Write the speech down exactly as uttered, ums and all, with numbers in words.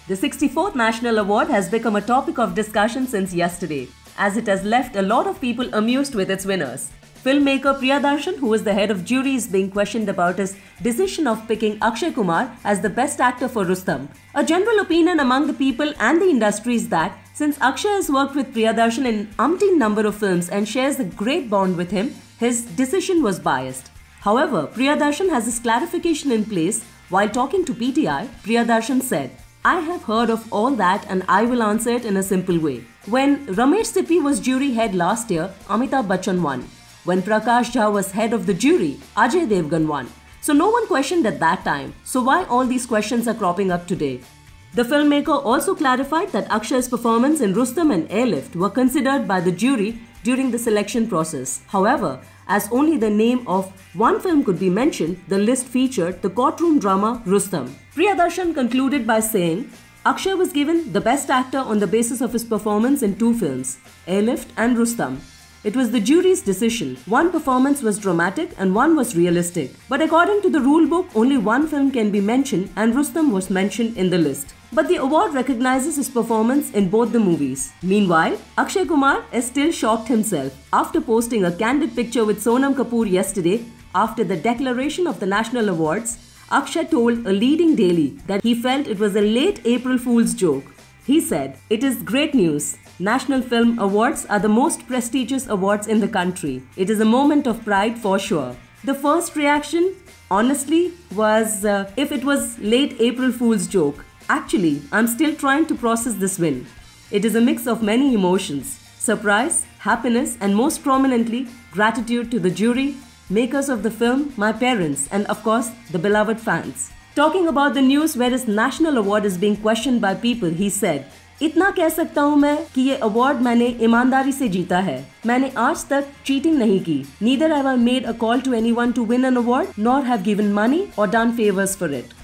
The sixty-fourth National Award has become a topic of discussion since yesterday, as it has left a lot of people amused with its winners. Filmmaker Priyadarshan, who is the head of jury, is being questioned about his decision of picking Akshay Kumar as the best actor for Rustom. A general opinion among the people and the industry is that since Akshay has worked with Priyadarshan in umpteen number of films and shares a great bond with him, his decision was biased. However, Priyadarshan has his clarification in place. While talking to P T I, Priyadarshan said, "I have heard of all that and I will answer it in a simple way. When Ramesh Sippy was jury head last year, Amitabh Bachchan won. When Prakash Jha was head of the jury, Ajay Devgan won. So no one questioned at that time. So why all these questions are cropping up today?" The filmmaker also clarified that Akshay's performance in Rustom and Airlift were considered by the jury during the selection process. However, as only the name of one film could be mentioned, the list featured the courtroom drama Rustom. Priyadarshan concluded by saying, Akshay was given the best actor on the basis of his performance in two films, Airlift and Rustom. It was the jury's decision. One performance was dramatic and one was realistic. But according to the rule book, only one film can be mentioned and Rustom was mentioned in the list. But the award recognizes his performance in both the movies. Meanwhile, Akshay Kumar is still shocked himself after posting a candid picture with Sonam Kapoor yesterday after the declaration of the National Awards. Akshay told a leading daily that he felt it was a late April Fool's joke. He said, "It is great news. National Film Awards are the most prestigious awards in the country. It is a moment of pride for sure." The first reaction, honestly, was uh, if it was late April Fool's joke. Actually, I'm still trying to process this win. It is a mix of many emotions: surprise, happiness, and most prominently, gratitude to the jury, makers of the film, my parents, and of course, the beloved fans. Talking about the news where his national award is being questioned by people, he said, "इतना कह सकता हूँ मैं कि ये award मैंने ईमानदारी से जीता है. मैंने आज तक चीटिंग नहीं की. Neither have I made a call to anyone to win an award, nor have given money or done favors for it."